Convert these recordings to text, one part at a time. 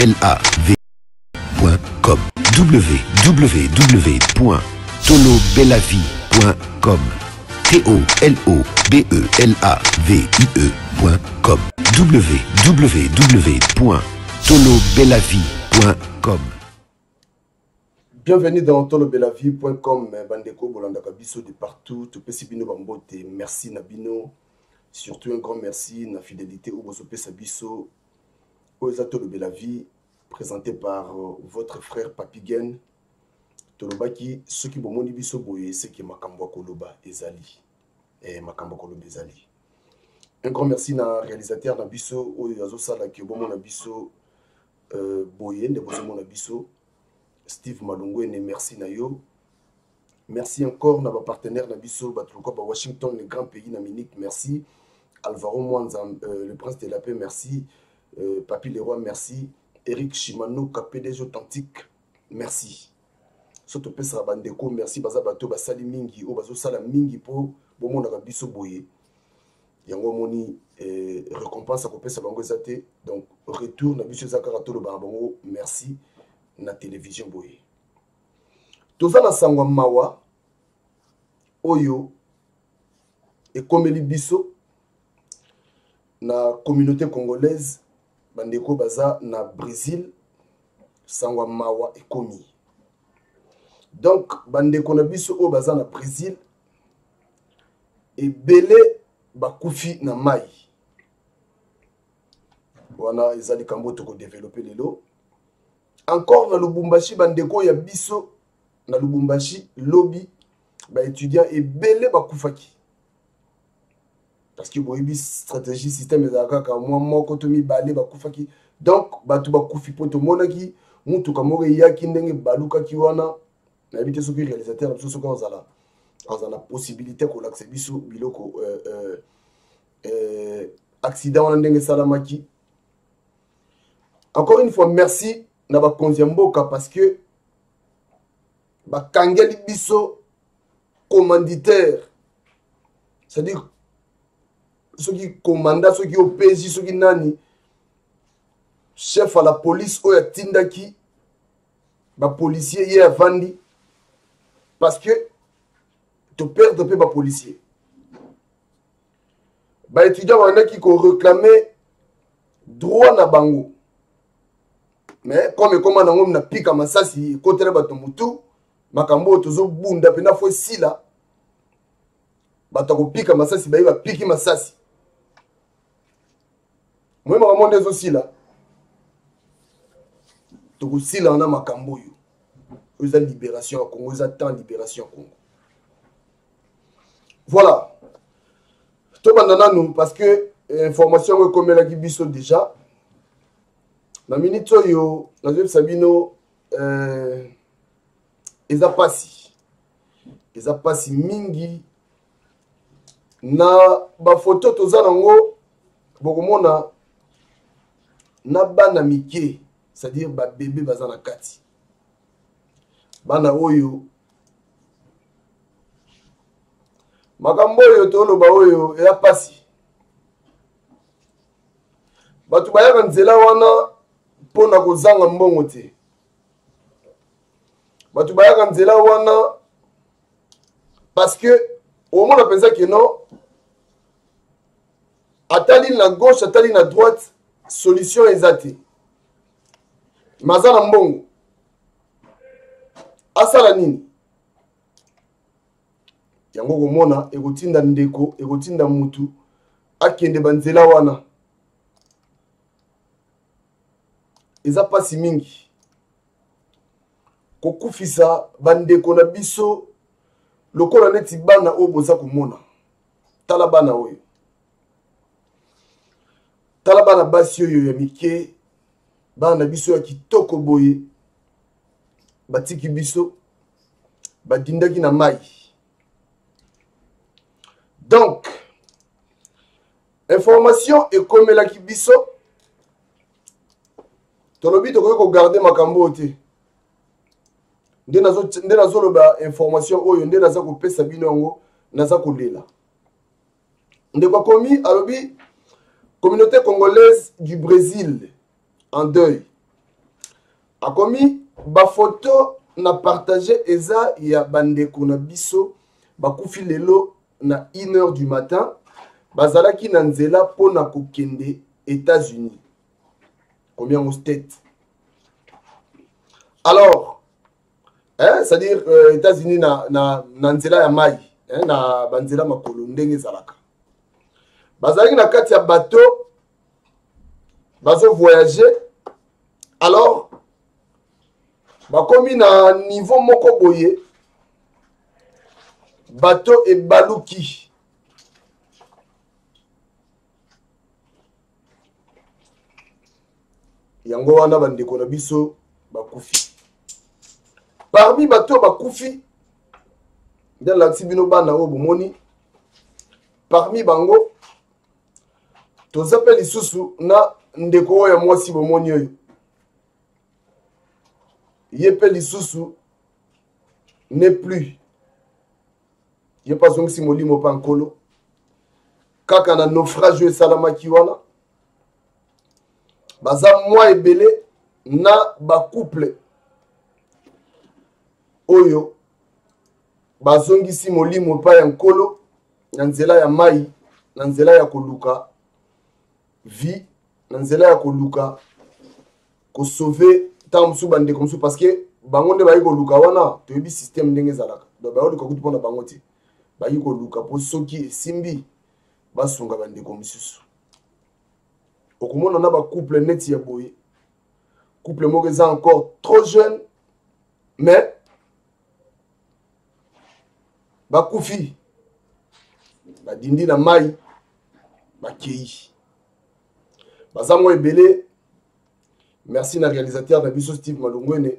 www.tolobelavie.com www.tolobelavie.com TOLOBELAVIE.com www.tolobelavie.com. Bienvenue dans tolobelavie.com. Bandeko Bolandaka Biso de partout. Topesi Bino Bambote. Merci Nabino. Surtout un grand merci na fidélité au Bosope Sabiso. Oza Tolobelavie, présenté par votre frère Papigen. Tolobaki, ceux qui bomoni biso boye, c'est qui Makambo Koloba Ezali. Makambo Koloba Ezali. Un grand merci na réalisateur na biso Oyazo Sala qui bomo na biso boye de bosomo na biso. Steve Malongwe ne merci na yo. Merci encore na ba partenaire na biso batluko ba Washington, le grand pays na Munich, merci. Alvaro Mwanza, le prince de la paix, merci. Papi Leroy, merci. Eric Shimano, KPDG authentique, merci. Soto pesa bandeko, merci. Baza bato basali mingi, o bazo sala mingi po bomo na biso boye. Yango moni récompense à kopesa bango ezate. Donc retour na biso zakara tolo bango, merci. Na télévision boye. Toza na sangwa mawa oyo ekomeli biso na communauté congolaise bandeko baza na Brésil sangwa mawa ekomi. Donc bandeko na biso oyo baza na Brésil ebele bakufi na mai. Wana ezali kambo toko développer lelo. Encore na Lubumbashi bandeko ya biso na Lubumbashi lobby ba étudiant ebele bakufaki parce que boyebi stratégie système ezaka ka moko to mibale bakufaki. Donc batu bakufi poto monaki mutu kamoko yaki ndenge balukaki wana na habité soki réalisateur biso soki ozala possibilité ko l'accès biso biloko accident wana ndenge salamaki. Encore une fois merci na ba konziamboka parce que ba kangeli biso commanditaire, c'est-à-dire ceux qui commandent, ceux qui OPJ, ceux qui nani chef à la police ou ya tindaki ba policier hier vandi parce que te perdre pe ba policier ba étudiant wana qui ko réclamer droit na bango. Mais comme nango na pika masasi kotere bato mutu makambo tozo bunda pena fo sila bato ko pika masasi ba iba piki masasi moi makambo ezo sila to ko sila na makambo yo oza libération ya Congo, oza temps libération ya Congo. Voilà to bandana nous parce que information comme la ki biso déjà na minute oyo na Sabino eza pasi mingi na ba photo toza nango bokomona na bana mike, c'est-à-dire ba bébé baza na kati bana oyo makambo oyo toloba oyo eza pasi batu bayaka nzela wana pona kozanga mbongo te. Batu bayaka nzela wana parce que au moins on pensa que non atali na gauche atali na droite solution ezate mazana mbongo asala nini yango komona ekotinda ndeko ekotinda mutu akende banzela wana eza pasi mingi kokufisa bandeko na biso lokola neti bana oyo boza komona. Tala bana oyo, tala bana basi oyo ya mike, bana na biso ya kitoko boye batiki biso badindaki na mai. Donc information ekomelaki biso tolobi tokoki kogarde makambo te nde nazoloba information oyo nde naza kopesa bino yango naza kolela. Ndeko akomi alobi communauté congolaise du Brésil en deuil. akomi ba photo na partager eza ya bandeko na biso bakufi lelo na 1h du matin bazalaki na nzela pona kokende États-Unis combien au state alors c'est-à-dire États-Unis na nzela ya mai na banzela makolo ndenge ezalaka bazalaki na kati ya bateau bazo voyager alors bakomi na niveau moko boye bateau ebaluki yango wana bandeko na biso bakufi parmi bateau bakufi nde lakisi bino bana oyo bomoni parmi bango toza mpe lisusu na ndeko oyo ya mwasi bomoni oyo ye mpe lisusu ne plus ye mpe azongisi molimo mpa nkolo kaka na naufrage oyo esalamaki wana baza mwa ebele na bacouple oyo bazongisi molimo mpa ya nkolo na nzela ya mai na nzela ya koluka vie na nzela ya koluka kosauve ntango mosusu bandeko mosusu parce que bango nde bayi koluka wana toyebi systeme ndenge ezalaka donc bayoluka kutu mpona bango te bayi koluka mpo soki esimbi basunga bandeko mosusu okomona na bacouple neti ya boye couple moko eza encore trop jeune mais bakufi badindi na mai bakei baza mwa ebele merci na réalisateur na biso Steve Malungwene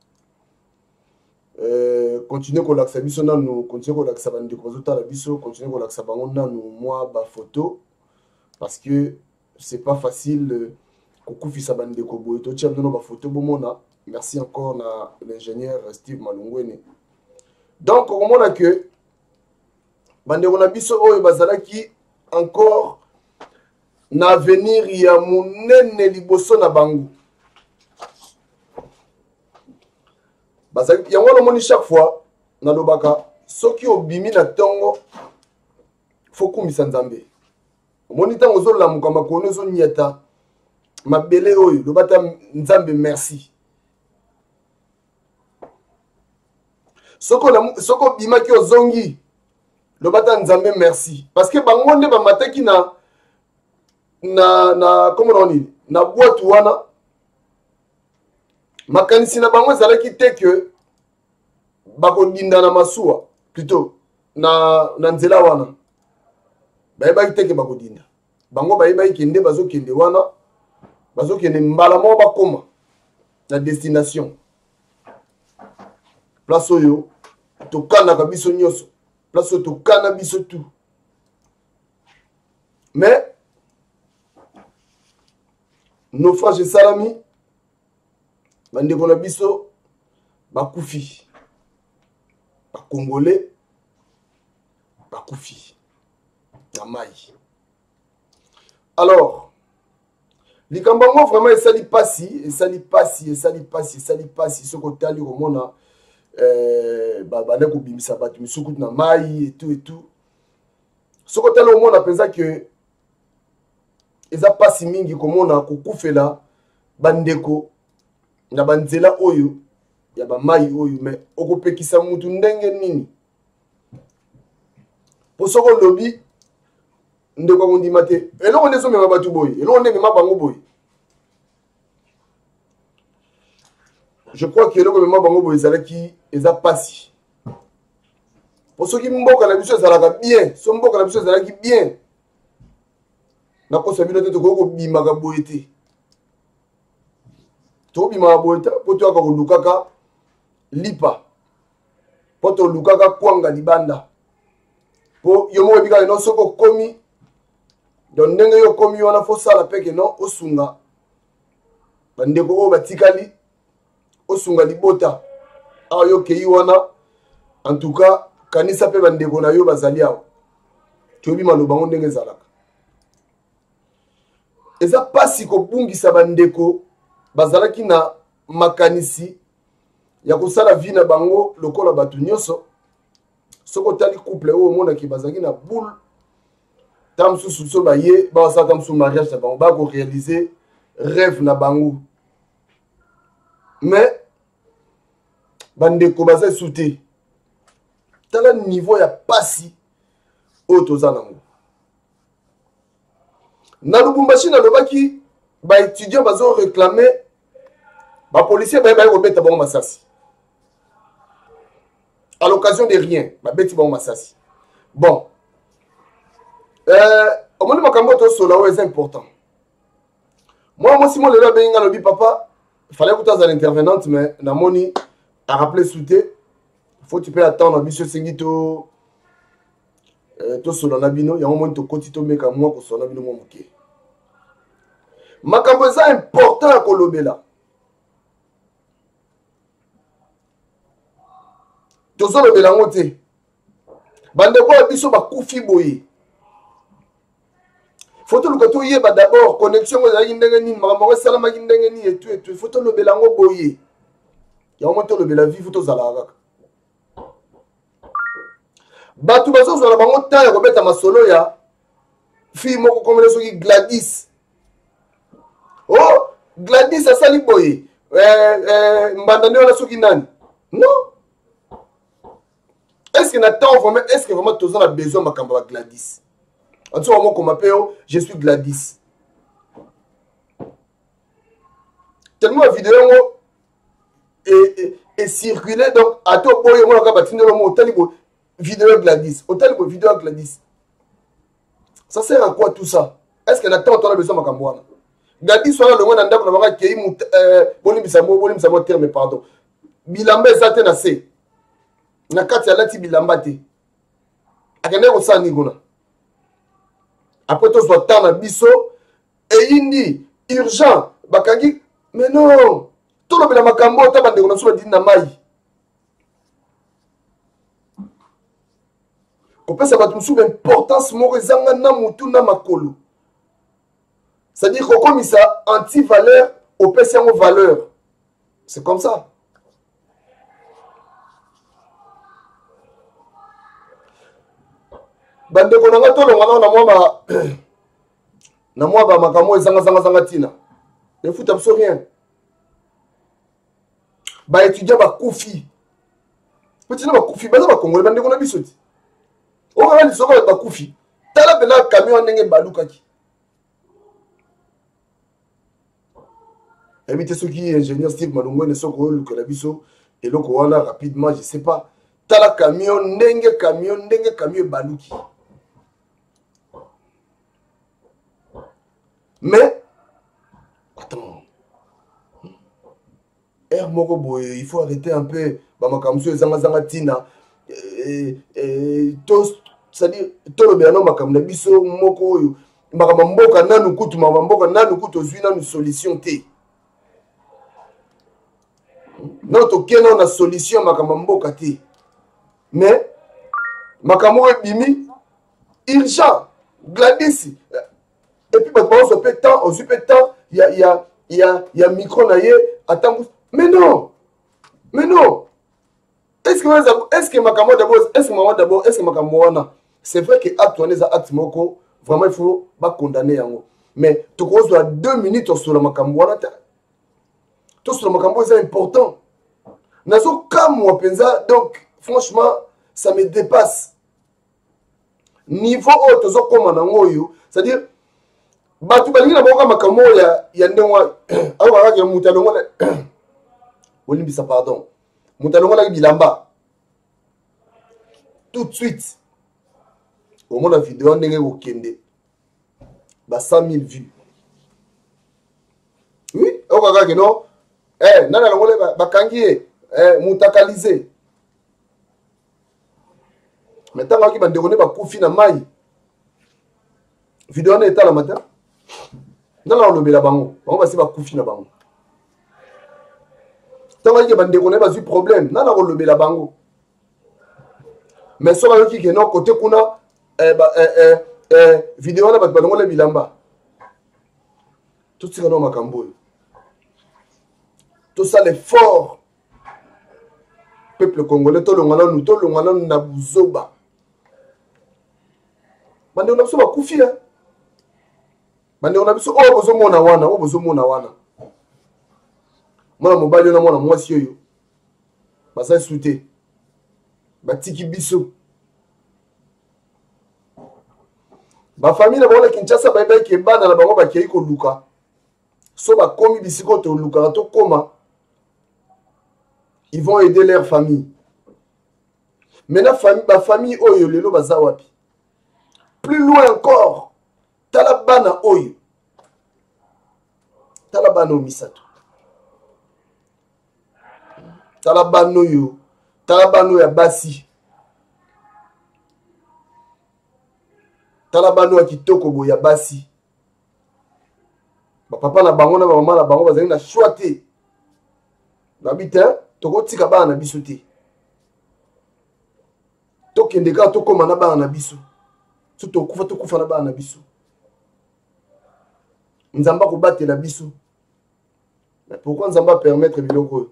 continue kolakisa biso nanu continue kolakisa bandeko bazotala biso continue kolakisa bango nanu mwa bafoto parce que c'est pas facile kokufisa bandeko boye totia bino bafoto bomona merci encore na l'ingénieur Steve Malungwene donc okomona que bandeko na biso oyo bazalaki encore na avenir ya munene liboso na bango bazalaki yango namoni chaque fois nalobaka soki obimi na ntongo fo kumisa nzambe omoni ntango ozolamuka makolo ozonyata mabele oyo lobata nzambe merci soko obimaki ozongi lobata nzambe merci parce que bango nde bamataki na comment on dit na boîte wana makanisi na bango ezalaki te que bakodinda na masuwa plutôt na nzela wana bayebaki te ke bakodinda bango bayebaki kende bazokende wana bazokende mbala moko bakoma na destination place oyo tokanaka biso nyonso place oyo tokana biso tout mais naufrage esalami bandeko na biso bakufi bakongolais bakufi na mai alors likambo yango vraiment esali pasi soki otali komona bande kobimisa bato misukutu na mai etu soki otali komona mpenza ke eza pasi mingi komona kokufela bandeko na banzela oyo ya bamai oyo me okopekisa mutu ndenge nini po soko lobi ndeko akondima te eloko nde ezomema bato boye eloko nde emema bango boye je crois que eloko emema bango boye ezalaki eza pasi po soki mboka na biso ezalaka bien so mboka na biso ezalaki bien nakosa bino te tokoki kobimaka boye te tokobimaka boye te mpo toyaka kolukaka lipa mpo tolukaka kwanga libanda mpo yo moko ebikaka no soki okomi donc ndenge yo okomi wana fosala peke no osunga bandeko oyo batikali osunga libota awa yo kei wana en tout cas kanisa mpe bandeko na yo bazali awa toyebi maloba ngo ndenge ezalaka eza pasi kobungisa bandeko bazalaki na makanisi ya kosala vie na bango lokola bato nyonso soko tali couple oyo omonaki bazalaki na boule ta mosusu so baye basala ta mosusu mariage na bango bakoréalize rêve na bango mais bandeko baza esu te tala niveau ya pasi oyo toza nango na Lubumbashi nalobaki baétudiant bazo réclame bapolicier baye kobeta bango masasi à l'occasion de rien babeti bango masasi bon omoni makambo tosola oyo eza important moi mosi mo lelo abengi nga lobi papa fallait que tu sois l'intervenante mais namoni a rappelé souté faut tu peux attendre biso sengi to sola na bino yango moni to koti to meka moi ko sola bino mo moke makambo eza important ko lobela to so lobela ngote bande ko biso bakufi boye faut to lukato yeba d'abord connexion ko zali ndenge nini makambo salama ki ndenge nini et tout faut to lobela ngo boye ya mo to lobela vie faut to zala kaka batu bazo zala bango ta ya kobeta masolo ya fi moko komele soki Gladys oh Gladys asali boye mbanda ndio na soki nani non est-ce que n'attend vraiment est-ce que vraiment tous on a besoin makambo ba Gladys en tout moment qu'on m'appelle je suis Gladys tellement la vidéo est circulée donc à tout boye moi ka batine le mot talibo vidéo Gladys hôtel pour vidéo Gladys ça sert à quoi tout ça est-ce que n'attend on a besoin makambo wana Gladys soit le monde ndako na baka kei bolimbisa mo terme pardon bilamba ezate na se na kati alati bilamba te akende ko sani kuna après to soit temps na biso et indi urgent bakangi mais non to lobela makambo ta bande ko na so dina na mai ko pesa batu musu importance moko ezanga na mutu na makolo c'est-à-dire que comme ça anti-valeur au pesa ngo valeur c'est comme ça bande ko nanga to longa na moi ba makambo ezanga tina ne fout absolument rien ba étudiant ba kufi petit na ba kufi ba congolais bande ko na bisoti o ka ni soko ba kufi tala bela camion ndenge balukaki éviter ceux qui ingénieur Steve Malongo ne sont que la biso et loko wana rapidement je sais pas tala camion ndenge baluki mais attends air moko boye il faut arrêter un peu ba makamso ezanga tina to c'est-à-dire to le bien makamna biso moko oyo makambo mboka nanu kutu mboka nanu kutu zwi nanu solution te non to kena na solution makambo mboka te mais makambo ebimi urgent Gladys et puis on se peut temps on se peut temps il y a micro na ye attends mais non est-ce que makambo d'abord est-ce que makambo wana c'est vrai que acte on est acte moko vraiment il faut pas condamner yango mais to cause à 2 minutes sur le makambo wana tout sur le makambo c'est important nazo kamwa penza donc franchement ça me dépasse niveau autre zo koma nango yo c'est-à-dire batu balingi na boka makambo ya ndengwa awa kaka mutalongo na olimbisa pardon mutalongo na bilamba tout de suite au moins la vidéo ndenge ko kende ba 100 000 vues oui awa kaka no nana longo bakangi mutakalize maintenant qui bande ba kufi na mai vidéo na etala matin nana lobela bango basi ba kufi na bango tant que bande ko na ba problème nana lobela bango mais so ba ki ke no côté kuna vidéo na ba balongo le bilamba tout ce que no makambo tout ça l'effort peuple congolais to longana nous na buzoba bande on a biso bakufi hein bande on a biso bozo mona wana mwana mobali na mwana mwasi oyo basa soute batiki biso ba famille na bango Kinshasa ba ke bana na bango bakei ko luka so ba komi bisiko to luka to koma ils vont aider leur famille maintenant ba famille oyo lelo baza wapi plus loin encore talabana oyo talabana o misato talabano yo talabano ya basi talabano ya kitoko bo ya basi ba papa na bango na ba mama na bango bazali na choix te babita toko tika bana na biso te tokende ka tokoma na bana na biso to kufa na bana na biso nzamba ko batela biso mais pourquoi nzamba permettre biloko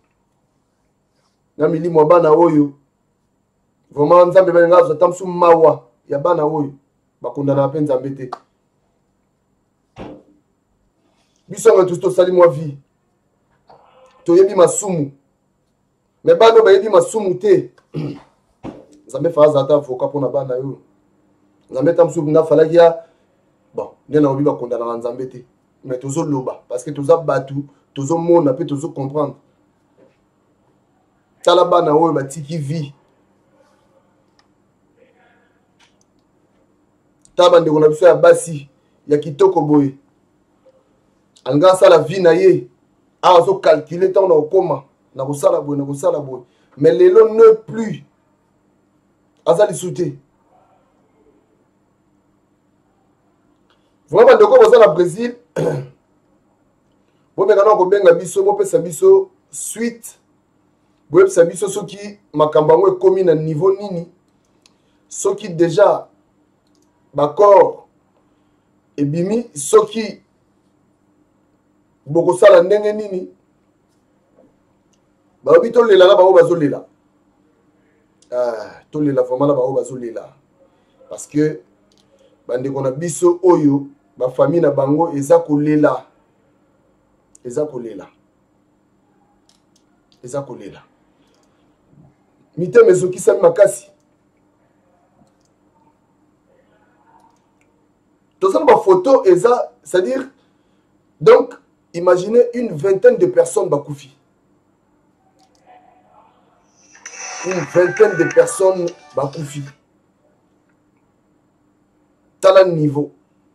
na milimo bana oyo vraiment nzambe balinga za tamsu mawa ya bana oyo bakondana pe nzambe te biso nga tous to sali moi vie to yebi masumu mais bana ba yebi masumu te nzambe faza ata avocat pona bana yo nzambe tamsu nga falaki ya bon ndena obi bakondana na nzambe te mais tozo loba parce que toza batu tozo mona pe tozo comprendre talabana oyo batiki vie taba ndeko na biso ya basi ya kitoko boye anga sala vie na ye a so calculer tant na okoma na kosala boye mais lelo ne plus azali souté vraiment ndeko boza na Brésil bo mekana ko benga biso bo pesa biso suite bo pesa biso soki makambo ngo ekomi na niveau nini soki déjà bakor ebimi soki boko sala ndenge nini ba bito lela na ba bazolela to lela vraiment na ba bazolela parce que bande kona biso oyo ba famille na bango eza kolela mite mezoki sami makasi tout ça ba photo eza c'est-à-dire donc imaginez une vingtaine de personnes bakoufi tala niveau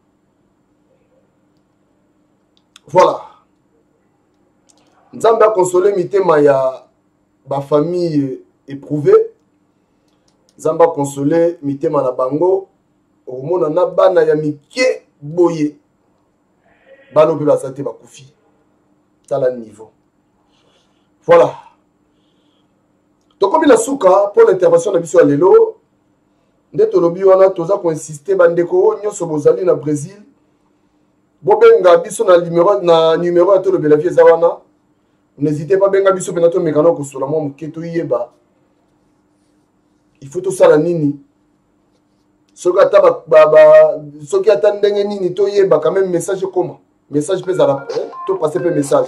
voilà nzambe a consolé mitema ya ba famille éprouvée nzambe a consolé mitema na bango omona na bana ya mike boye bano pe basate bakufi tala niveau voilà tokomi na suka pour l'intervention na biso ya lelo nde tolobi wana toza ko insister bandeko nyonso bozali na Brésil bobenga biso na numéro ya tolobela vie eza wana n'hésitez pas benga biso pena to mekano ko sola mo muketo yeba il faut to sala nini soki ata ndenge nini toyeba quand même message comment message peut à tout passer per message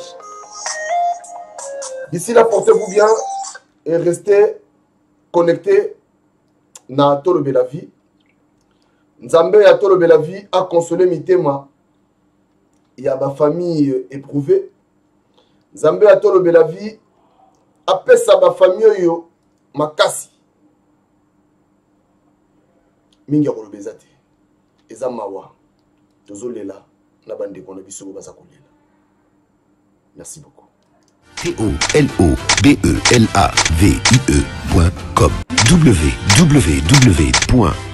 d'ici là portez-vous bien et restez connectés na tolobela vie nzambe ya tolobela vie a consolé mitema ya ba famille éprouvée nzambe ya tolobela vie a pesa ba famille yo makasi mingi kolobeza te eza mawa tozolela na bandeko na biso baza kolela. Merci beaucoup. TOLOBELAVIE.com www